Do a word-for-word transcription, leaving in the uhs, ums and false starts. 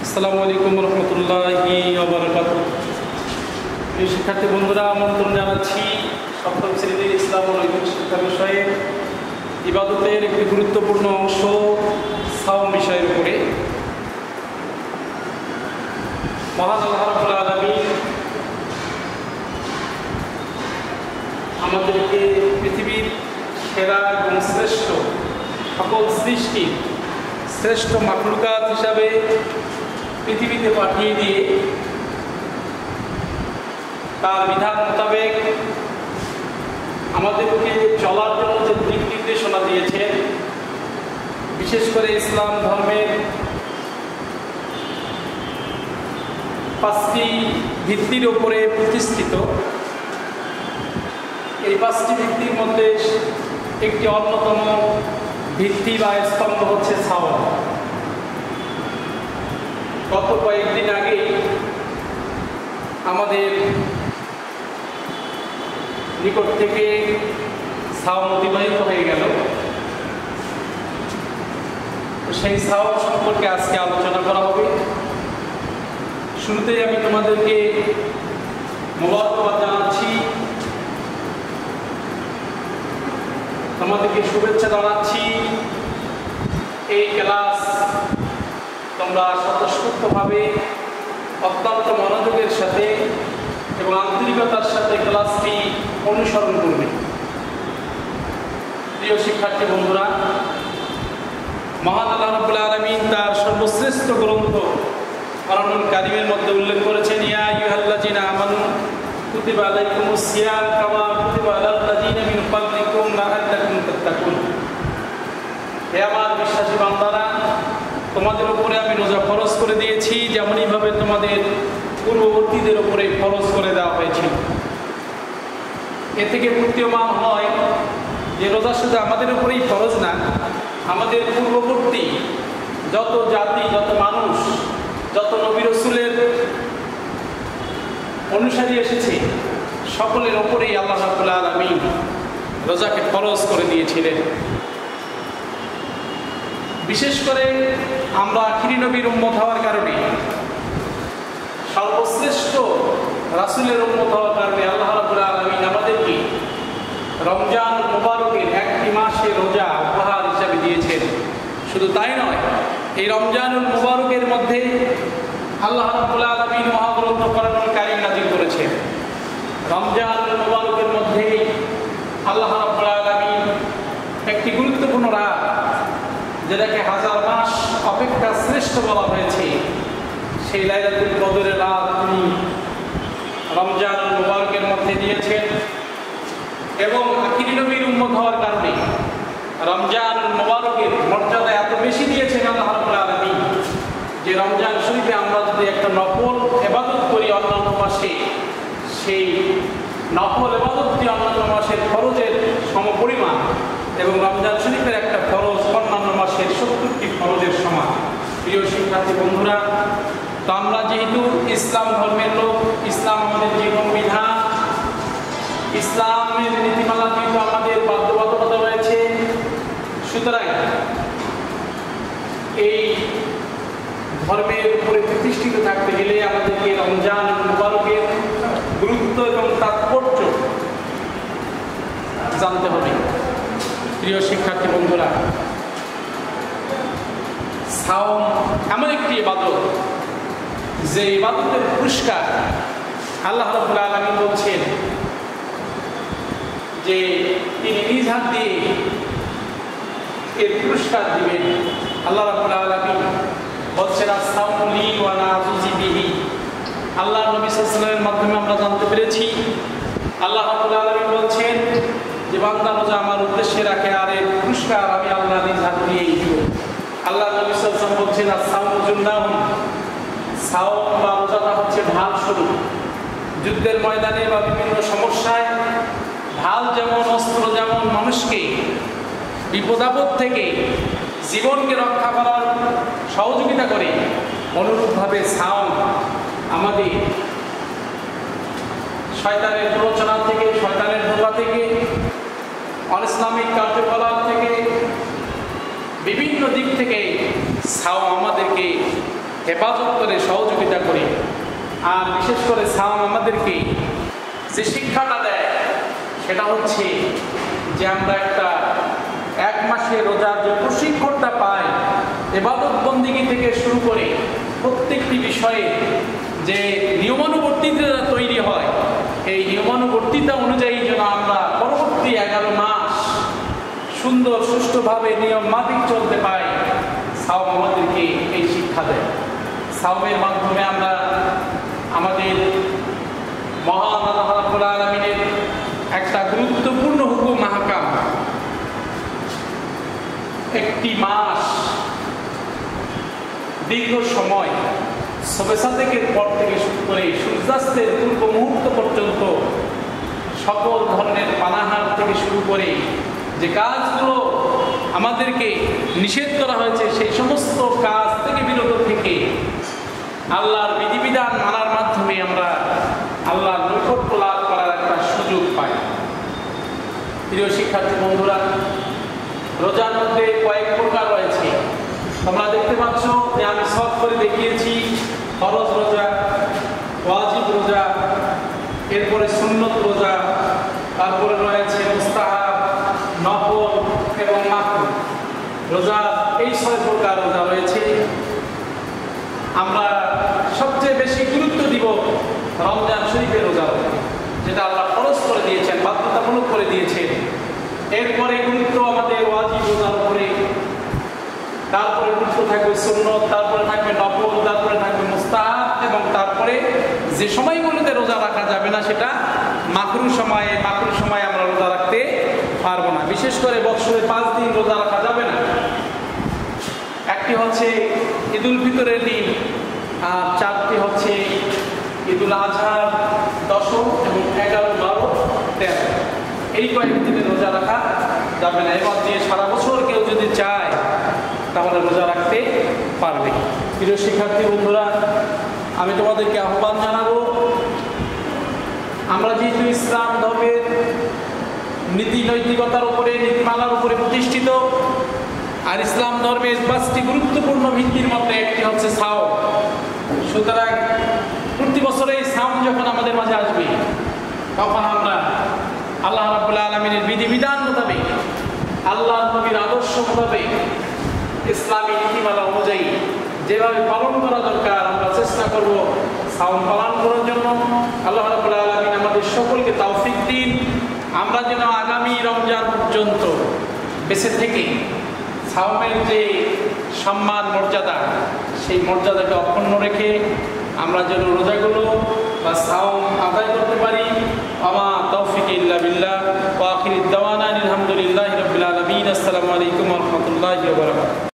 আসসালামু আলাইকুম রহমতুল্লাহি ওয়া বারাকাতুহু। এই শিক্ষার্থী বন্ধুরা, আমন্ত্রণ জানাচ্ছি সপ্তম শ্রেণীর ইসলাম ও নৈতিক শিক্ষা বিষয়ে ইবাদতের একটি গুরুত্বপূর্ণ অংশ সাওম বিষয়ের উপরে। মহান আল্লাহ রাব্বুল আলামিন আমাদেরকে পৃথিবীর সেরা এবং শ্রেষ্ঠ সকল সৃষ্টি শ্রেষ্ঠ মাখলুকাত হিসাবে পৃথিবীতে পাঠিয়ে দিয়ে তার বিধান মোতাবেক আমাদেরকে চলার জন্য যে দিক নির্দেশনা দিয়েছেন, বিশেষ করে ইসলাম ধর্মের পাঁচটি ভিত্তির উপরে প্রতিষ্ঠিত। এই পাঁচটি ভিত্তির মধ্যে একটি অন্যতম ভিত্তি বা স্তম্ভ হচ্ছে সাওম। গত কয়েকদিন আগে আমাদের নিকট থেকে সাওম অতিবাহিত হয়ে গেল। সেই সাওম সম্পর্কে আজকে আলোচনা করা হবে। শুরুতেই আমি তোমাদেরকে মোবারকবাদ জানাচ্ছি, তোমাদেরকে শুভেচ্ছা জানাচ্ছি। এই ক্লাস তোমরা স্বতঃস্ফূর্তভাবে অত্যন্ত মনোযোগের সাথে এবং আন্তরিকতার সাথে ক্লাসটি অনুসরণ করবে। প্রিয় শিক্ষার্থী বন্ধুরা, মহান আল্লাহ রাব্বুল আলামিন তার সর্বশ্রেষ্ঠ গ্রন্থ কোরআনুল কারীমের মধ্যে উল্লেখ করেছেন, ইয়া আইয়ুহাল্লাযীনা আমানু কুতিবা আলাইকুমুস সিয়াম কামা কুতিবা আলাল্লাযীনা মিন ক্বাবলিকুম লাআল্লাকুম তাত্তাকুন। হে আমার বিশ্বাসী বান্দারা, তোমাদের উপরে আমি রোজা ফরজ করে দিয়েছি যেমনইভাবে তোমাদের পূর্ববর্তীদের উপরে ফরজ করে দেওয়া হয়েছিল। এ থেকে প্রতীয়মান হয় যে রোজা শুধু আমাদের উপরেই ফরজ না, আমাদের পূর্ববর্তী যত জাতি, যত মানুষ, যত নবী রাসূলের অনুসারী এসেছে সকলের ওপরেই আল্লাহ রাব্বুল আলামিন রোজাকে ফরজ করে দিয়েছিলেন। বিশেষ করে আমরা আখিরি নবীর উম্মত হওয়ার কারণে, সর্বশ্রেষ্ঠ রাসূলের উম্মত হওয়ার কারণে আল্লাহ রাব্বুল আলামিন আমাদেরকে রমজান মুবারকের একটি মাসে রোজা উপহার হিসাবে দিয়েছেন। শুধু তাই নয়, এই রমজানুল মুবারকের মধ্যে আল্লাহ রাব্বুল আলামিন মহাগ্রন্থ কোরআনুল কারীম নাযিল করেছেন। রমজানুল মুবারকের মধ্যে আল্লাহ রাব্বুল আলামিন একটি গুরুত্বপূর্ণ রাত, যেটাকে হাজার মাস অপেক্ষা শ্রেষ্ঠ বলা হয়েছে, সেই লাইলাতুল কদরের রাত তিনি রমজানুল মুবারকের মধ্যে দিয়েছেন। এবং আখিরি নবীর উম্মত হওয়ার কারণে রমজানুল মুবারকের মর্যাদা এত বেশি দিয়েছেন আল্লাহ রাব্বুল আলামিন যে রমজান শরীফে আমরা যদি একটা নফল ইবাদত করি অন্যান্য মাসে, সেই নফল ইবাদতটি অন্যান্য মাসের ফরজের সমপরিমাণ, এবং রমজান শরীফের একটা ফরজ অন্যান্য মাসের সত্তরটি ফরজের সমান। প্রিয় শিক্ষার্থী বন্ধুরা, তো আমরা যেহেতু ইসলাম ধর্মের লোক, ইসলাম আমাদের জীবন বিধান, ইসলামের নীতিমালা কিন্তু আমাদের বাধ্যবাধকতা রয়েছে। সুতরাং এই ধর্মের উপরে প্রতিষ্ঠিত থাকতে গেলে আমাদেরকে রমজান মুবারকের গুরুত্ব এবং তাৎপর্য জানতে হবে। প্রিয় শিক্ষার্থী বন্ধুরা, সাওম এমন একটি ইবাদত যে ইবাদতের পুরস্কার আল্লাহ রাব্বুল আলামিন বলছেন যে তিনি নিজ হাত দিয়ে এর পুরস্কার দিবেন। আল্লাহ রাব্বুল আলামিন বলছেন, আস-সাওমু লি ওয়া আনা আজুজি বিহি। আল্লাহ নবী সাল্লাল্লাহু আলাইহি ওয়াসাল্লামের মাধ্যমে আমরা জানতে পেরেছি আল্লাহ রাব্বুল আলামিন বলছেন যে বান্দা রোজা আমার উদ্দেশ্যে রাখে, আর এর পুরস্কার আমি আল্লাহ নিজ হাত দিয়েই দিব। আল্লাহ নবী সাল্লাল্লাহু আলাইহি ওয়াসাল্লাম বলছেন, আস-সাওমু জুন্নাহুন। সাওম বা রোজাটা হচ্ছে ঢাল স্বরূপ। যুদ্ধের ময়দানে বা বিভিন্ন সমস্যায় ঢাল যেমন, অস্ত্র যেমন মানুষকে বিপদাপদ থেকে জীবনকে রক্ষা করার সহযোগিতা করে, অনুরূপভাবে সাওম আমাদের শয়তানের প্ররোচনা থেকে, শয়তানের ধোঁকা থেকে, অনিসলামিক কার্যকলাপ থেকে, বিভিন্ন দিক থেকে সাওম আমাদেরকে হেফাজত করে, সহযোগিতা করে। আর বিশেষ করে সাওম আমাদেরকে যে শিক্ষাটা দেয় সেটা হচ্ছে যে আমরা একটা এক মাসে রোজার যে প্রশিক্ষণটা পাই, ইবাদত বন্দেগী থেকে শুরু করে প্রত্যেকটি বিষয়ে যে নিয়মানুবর্তিতা তৈরি হয়, এই নিয়মানুবর্তিতা অনুযায়ী যেন আমরা পরবর্তী এগারো মাস সুন্দর সুষ্ঠুভাবে নিয়ম মাফিক চলতে পাই, সাওম আমাদেরকে এই শিক্ষা দেয়। সাওমের মাধ্যমে আমরা আমাদের মহান আল্লাহ রাব্বুল আলামিনের একটা গুরুত্বপূর্ণ হুকুম আহকাম, একটি মাস দীর্ঘ সময় সবে সাদেকের পর থেকে শুরু করে সূর্যাস্তের পূর্ব মুহূর্ত পর্যন্ত সকল ধরনের পানাহার থেকে শুরু করে যে কাজগুলো আমাদেরকে নিষেধ করা হয়েছে সেই সমস্ত কাজ থেকে বিরত থেকে আল্লাহর বিধিবিধান মানার মাধ্যমে আমরা আল্লাহর নৈকট্য লাভ করার একটা সুযোগ পাই। প্রিয় শিক্ষার্থী বন্ধুরা, রোজার মধ্যে কয়েক প্রকার রয়েছে। তোমরা দেখতে পাচ্ছ যে আমি সব করে দেখিয়েছি ফরজ রোজা, ওয়াজিব রোজা, এরপরে সুন্নত রোজা, তারপরে রয়েছে মুস্তাহাব, নফল এবং মাকরুহ রোজা। এই ছয় প্রকার রোজা রয়েছে। আমরা সবচেয়ে বেশি গুরুত্ব দিব রমজান শরীফের রোজা, যেটা আল্লাহ ফরজ করে দিয়েছেন, বাধ্যতামূলক করে দিয়েছেন। এরপরে গুরুত্ব আমাদের ওয়াজিব রোজার উপরে, তারপরে গুরুত্ব থাকবে সুন্নত, তারপরে থাকবে নফল, তারপরে থাকবে মুস্তাহাব, এবং তারপরে যে সময়গুলোতে রোজা রাখা যাবে না সেটা মাকরুহ সময়ে। মাকরুহ সময়ে আমরা রোজা রাখতে পারবো না। বিশেষ করে বছরে পাঁচ দিন রোজা রাখা যাবে না। একটি হচ্ছে ঈদুল ফিতরের দিন, আর চারটি হচ্ছে ঈদুল আজহার দশম এবং এগারো, বারো, তেরো। এই কয়েক দিনে রোজা রাখা যাবে না। এবার দিয়ে সারা বছর কেউ যদি চায় তাহলে রোজা রাখতে পারবে। প্রিয় শিক্ষার্থী বন্ধুরা, আমি তোমাদেরকে আহ্বান জানাবো, আমরা যেহেতু ইসলাম ধর্মের নীতি নৈতিকতার উপরে, নীতিমালার উপরে প্রতিষ্ঠিত, আর ইসলাম ধর্মের পাঁচটি গুরুত্বপূর্ণ ভিত্তির মধ্যে একটি হচ্ছে সাওম। সুতরাং প্রতি বছরে এই সাওম যখন আমাদের মাঝে আসবে, তখন আমরা আল্লাহ রাব্বুল আলামিনের বিধিবিধান মোতাবেক, আল্লাহ নবীর আদর্শ মোতাবেক, ইসলামী নীতিমালা অনুযায়ী যেভাবে পালন করা দরকার আমরা চেষ্টা করব সাওম পালন করার জন্য। আল্লাহ রাব্বুল আলামিন আমাদের সকলকে তৌফিক দিন, আমরা যেন আগামী রমজান পর্যন্ত বেঁচে থেকে সাওমের যে সম্মান মর্যাদা, সেই মর্যাদাকে অক্ষুণ্ণ রেখে আমরা যেন রোজাগুলো বা সাওম আদায় করতে পারি। আমা তৌফিক ইল্লা বিল্লাহ ওয়া আখিরুদ দাওয়ানা আলহামদুলিল্লাহি রাব্বিল আলামিন। আসসালামু আলাইকুম ওয়া রাহমাতুল্লাহি ওয়া বারাকাতুহু।